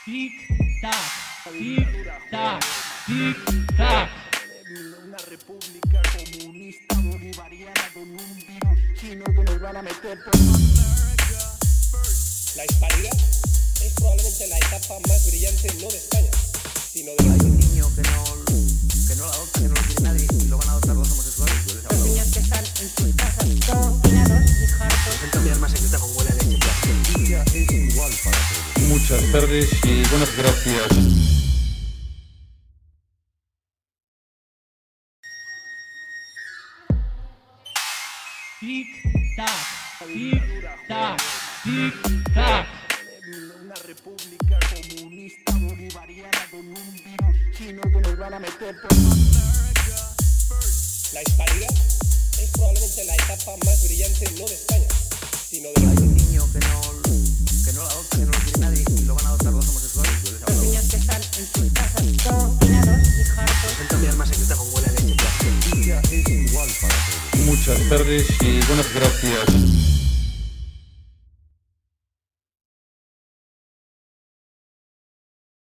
Tic tac, tic tac, tic tac. Una república comunista bolivariana con un virus chino que nos van a meter por... La hispanidad es probablemente la etapa más brillante no de España, sino de la... Hay un niño que no lo adopta, que no lo quiere nadie y lo van a adoptar los homosexuales. Yo les Los hablo. niños que están en sus casas confinados y hartos. Gente mi arma secreta con huele a leche. La justicia es igual para todos. Muchas tardes y buenas gracias. Tic tac, tic tac, tic tac. Una república comunista bolivariana con un virus chino que nos van a meter por... La hispanidad es probablemente la etapa más brillante no de España, sino de la... Hay un niño que no lo adopta, que no lo quiere nadie y lo van a adoptar los homosexuales. Yo les Los hablo. niños que están en sus casas confinados y hartos. Gente mi arma secreta con huele a leche. La justicia es igual para todos. Muchas tardes y buenas gracias.